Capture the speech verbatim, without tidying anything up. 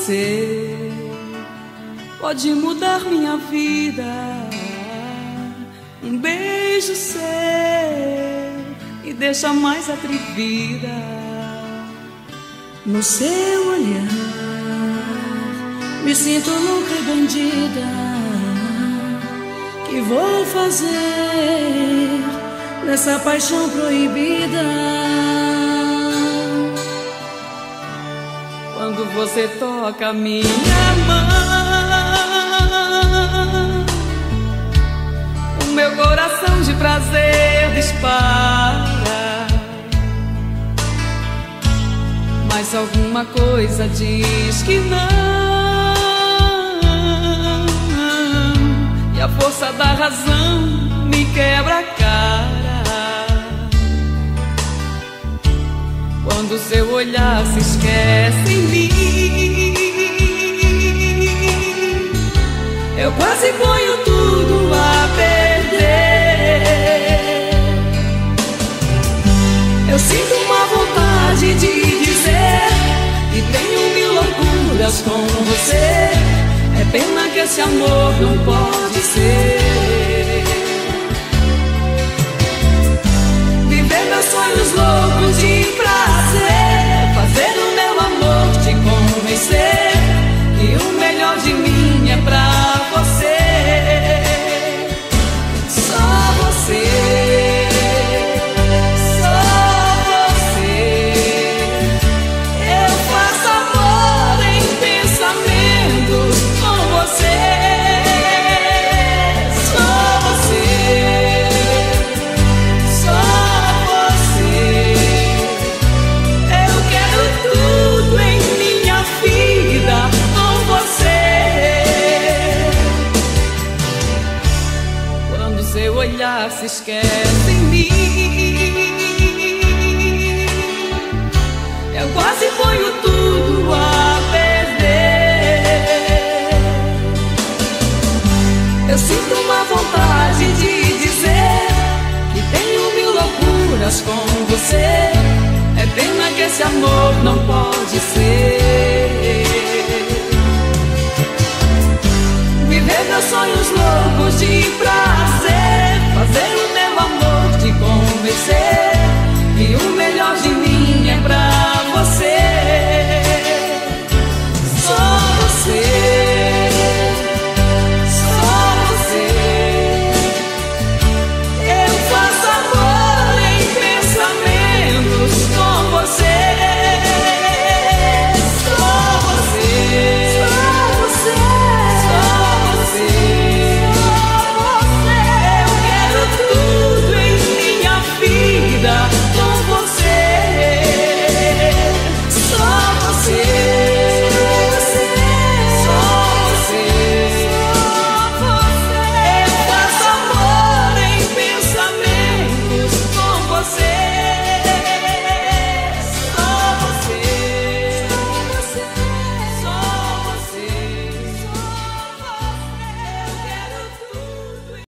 você pode mudar minha vida. Um beijo seu me deixa mais atrevida. No seu olhar me sinto louca e bandida. Que vou fazer nessa paixão proibida? Quando você toca minha mão, o meu coração de prazer dispara. Mas alguma coisa diz que não, e a força da razão me quebra a cara. Quando seu olhar se esquece em mim, eu quase ponho tudo a perder. Eu sinto uma vontade de dizer que tenho mil loucuras com você. É pena que esse amor não pode ser. Viver meus sonhos loucos de prazer, fazer o meu amor te convencer que o melhor de mim é pra você. Só você, só você. Eu faço amor em pensamentos com você. Só você, só você. Eu quero tudo em minha vida com você. Quando seu olhar se esquece em mim, eu quase ponho tudo a perder. Eu sinto uma vontade de dizer que tenho mil loucuras com você. É pena que esse amor não pode ser. Viver meus sonhos loucos de prazer,